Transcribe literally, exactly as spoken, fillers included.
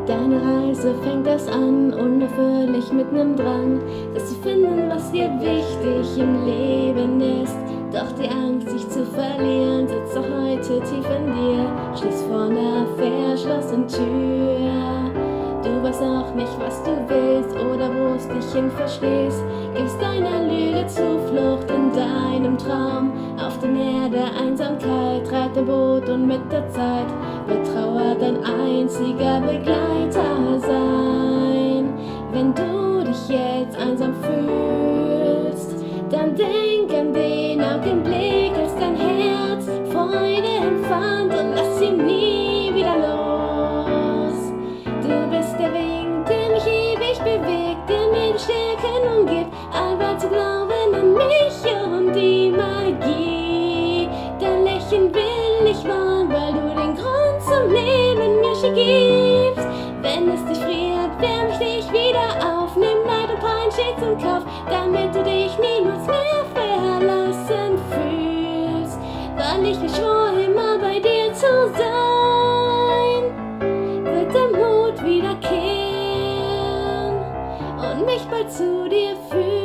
Deine Reise fängt erst an, unaufhörlich mit nem Drang, das zu finden, was dir wichtig im Leben ist. Doch die Angst, dich zu verlieren, sitzt auch heute tief in dir. Schließ vor einer verschlossenen Tür. Du weißt auch nicht, was du willst oder wo es dich hin verschließt. Gibst deiner Lüge Zuflucht in deinem Traum. Auf dem Meer der Einsamkeit treibt dein Boot und mit der Zeit wird Trauer dein einziger Begleiter sein. Wenn du dich jetzt einsam fühlst, dann denk an den Augenblick, als dein Herz Freude empfand und lass sie nie wieder los. Du bist der Wind, der mich ewig bewegt, der mir die Stärke nun gibt, einfach zu glauben an mich und die Magie. Dein Lächeln will ich wahren, weil du den Grund zum Leben mir schon gibst. Wenn es dich friert, wärm ich dich wieder auf, nimm Neid und Pein stets im Kauf, damit du dich niemals mehr verlassen fühlst. Weil ich mich schwor, immer bei dir zu sein, wird der Mut wiederkehren und mich bald zu dir führen.